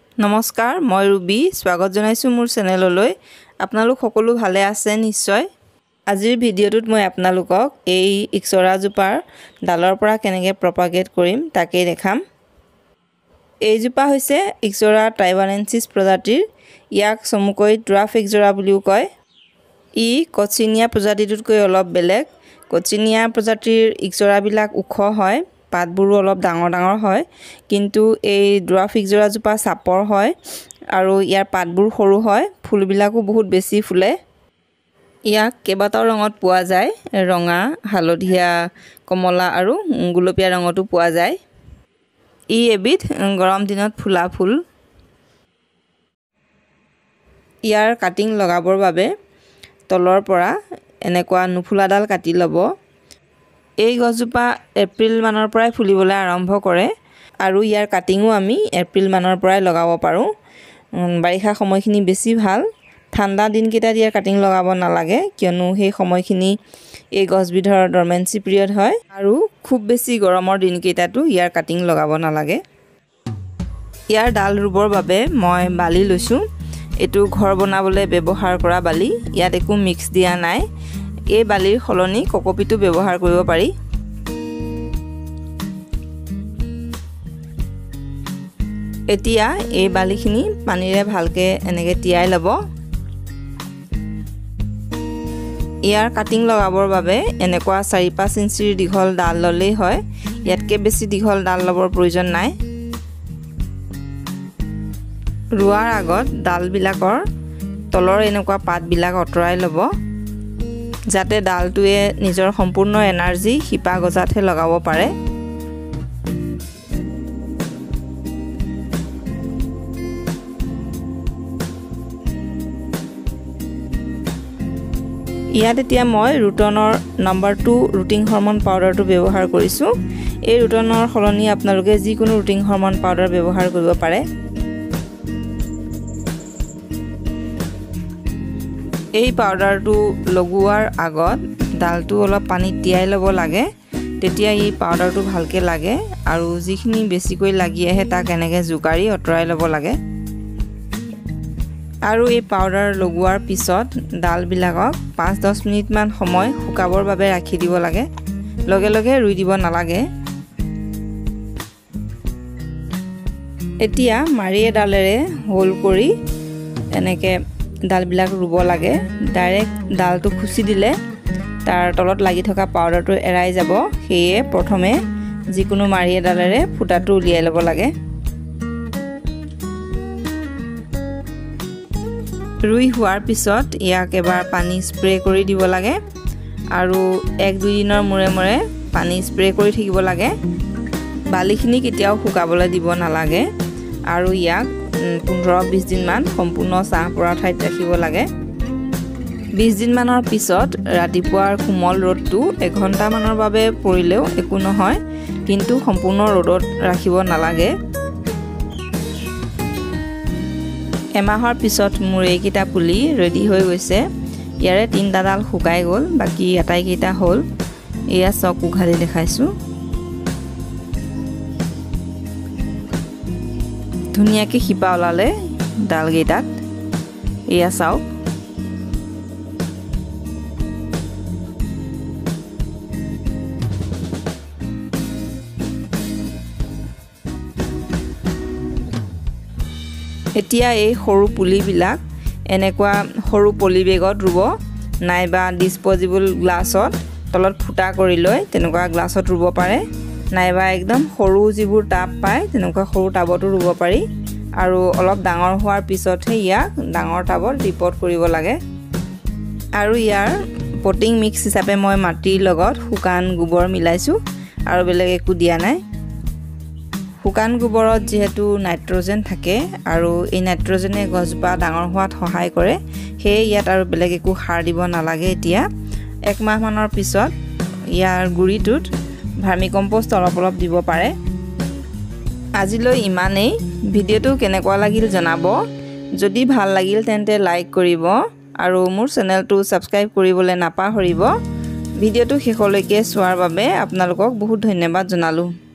নমস্কাৰ মই ৰুবি স্বাগত জনাইছো মোৰ চেনেললৈ আপোনালোক সকলো ভালে আছে নিশ্চয় আজিৰ ভিডিঅ'টোত মই আপোনালোকক এই ইক্সৰা জোপাৰ ডালৰ পৰা কেনেকৈ প্ৰপাগেট কৰিম তাকেই দেখাম এই জোপা হৈছে ইক্সৰা টাইৱানেন্সিছ প্ৰজাতিৰ ইয়াক চমুকৈ ড্ৰাফ ইক্সৰা বুলিও কয় ই কচিনিয়া প্ৰজাতিটোতকৈ অলপ বেলেগ কচিনিয়া প্ৰজাতিৰ ইক্সৰাবিলাক ওখ হয় পাতবোৰো অলপ ডাঙৰ ডাঙৰ হয় কিন্তু এই ড্ৰাফ ইক্সৰা জোপা চাপৰ হয় আৰু ইয়াৰ পাতবোৰ সৰু হয় ফুলবিলাকো বহুত বেছি ফুলে ইয়াক কেইবাটাও ৰঙত পোৱা যায় ৰঙা হালধীয়া কমলা আৰু গুলপীয়া ৰঙতো পোৱা যায় ই এবিধ গৰম দিনত ফুলা ফুল ইয়াৰ কাটিং লগাবৰ বাবে তলৰ পৰা এনেকুৱা নুফুলাডাল কাটি ল'ব এই গছজোপা এপ্ৰিল মানৰ পৰাই ফুলিবলৈ আৰম্ভ কৰে আৰু ইয়াৰ কাটিংও আমি এপ্ৰিল মানৰ পৰাই লগাব পাৰোঁ বাৰিষা সময়খিনি বেছি ভাল ঠাণ্ডা দিনকেইটাত ইয়াৰ কাটিং লগাব নালাগে কিয়নো সেই সময়খিনি এই গছবিধৰ ডৰমেন্সি পিৰিয়ড হয় আৰু খুব বেছি গৰমৰ দিনকেইটাতো ইয়াৰ কাটিং লগাব নালাগে ইয়াৰ ডাল ৰুবৰ বাবে মই বালি লৈছোঁ এটো ঘৰ বনাবলৈ ব্যৱহাৰ কৰা বালি ইয়াত একো মিক্স দিয়া নাই এই বালিৰ খলনি কোকোপিটো ব্যৱহাৰ কৰিব পাৰি এতিয়া এই বালিখিনি পানীৰে ভালকে এনেকৈ তিয়াই ল'ব ইয়াৰ কাটিং লগাবৰ বাবে এনেকুৱা 4-5 ইঞ্চিৰ দীঘল ডাল ললেই হয় ইয়াতকৈ বেছি দীঘল ডাল লবৰ প্ৰয়োজন নাই ৰুৱাৰ আগত ডালবিলাকৰ তলৰ এনেকুৱা পাতবিলাক অতৰাই ল'ব যাতে ডালটোৱে নিজৰ সম্পূৰ্ণ এনাৰ্জি শিপা গজাতহে লগাব পাৰে ইয়াত এতিয়া মই ৰুটনৰ নম্বৰ 2 ৰুটিং হৰমন পাউডাৰটো ব্যৱহাৰ কৰিছোঁ এই ৰুটনৰ খলনি আপোনালোকে যিকোনো ৰুটিং হৰমন পাউডাৰ ব্যৱহাৰ কৰিব পাৰে এই পাউডাৰটো লগোৱাৰ আগত ডালটো অলপ পানীত তিয়াই ল'ব লাগে তেতিয়া এই পাউডাৰটো ভালকে লাগে আৰু যিখিনি বেছিকৈ লাগি আহে তাক এনেকৈ জোকাৰি অতৰাই ল'ব লাগে আৰু এই পাউডাৰ লগোৱাৰ পিছত ডালবিলাকক 5-10 মিনিট মান সময় শুকাবৰ বাবে ৰাখি দিব লাগে লগে লগে ৰুই দিব নালাগে এতিয়া মাৰি এডালেৰে হোল কৰি এনেকৈ ডালবিলাক ৰুব লাগে ডাইৰেক্ট ডালটো খুচি দিলে তাৰ তলত লাগি থকা পাউডাৰটো এৰাই যাব সেয়ে প্ৰথমে যিকোনো মাৰি এডালেৰে ফুটাটো উলিয়াই ল'ব লাগে ৰুই হোৱাৰ পিছত ইয়াক এবাৰ পানী স্প্ৰে কৰি দিব লাগে আৰু 1-2 দিনৰ মূৰে মূৰে পানী স্প্ৰে কৰি থাকিব লাগে বালিখিনি কেতিয়াও শুকাবলৈ দিব নালাগে আৰু ইয়াক 15-20 দিন মান সম্পূৰ্ণ ছাঁ পৰা ঠাইত ৰাখিব লাগে 20 দিন মানৰ পিছত ৰাতিপুৱাৰ কোমল ৰ'দটো 1 ঘণ্টা মানৰ বাবে পৰিলেও একো নহয় কিন্তু সম্পূৰ্ণ ৰ'দত ৰাখিব নালাগে এমাহৰ পিছত মোৰ এইকেইটা পুলি ৰেডি হৈ গৈছে ইয়াৰে 3টা ডাল শুকাই গ'ল বাকি আটাইকেইটা হ'ল এয়া চক উঘালি দেখাইছোঁ ধুনীয়াকৈ শিপা ওলালে ডালকেইটাত এয়া চাওক এতিয়া এই সৰু পুলিবিলাক এনেকুৱা সৰু পলি বেগত ৰুব নাইবা ডিসপোজেবল গ্লাছত তলত ফুটা কৰি লৈ তেনেকুৱা গ্লাছত ৰুব পাৰে নাইবা একদম সৰু যিবোৰ টাব পায় তেনেকুৱা সৰু টাবতো ৰুব পাৰি আৰু অলপ ডাঙৰ হোৱাৰ পিছতহে ইয়াক ডাঙৰ টাবত ৰিপৰ্ট কৰিব লাগে আৰু ইয়াৰ পটিং মিক্স হিচাপে মই মাটিৰ লগত শুকান গোবৰ মিলাইছোঁ আৰু বেলেগ একো দিয়া নাই শুকান গোবৰত যেহেতু নাইট্ৰজেন থাকে আৰু এই নাইট্ৰজেনে গছজোপা ডাঙৰ হোৱাত সহায় কৰে সেয়ে ইয়াত আৰু বেলেগ একো সাৰ দিব নালাগে এতিয়া 1 মাহ মানৰ পিছত ইয়াৰ গুৰিটোত ভাৰ্মি কম্পোষ্ট অলপ দিব পাৰে আজিলৈ ইমানেই ভিডিঅ'টো কেনেকুৱা লাগিল জনাব যদি ভাল লাগিল তেন্তে লাইক কৰিব আৰু মোৰ চেনেলটো সাবস্ক্ৰাইব কৰিবলৈ নাপাহৰিব ভিডিঅ'টো শেষলৈকে চোৱাৰ বাবে আপোনালোকক বহুত ধন্যবাদ জনালোঁ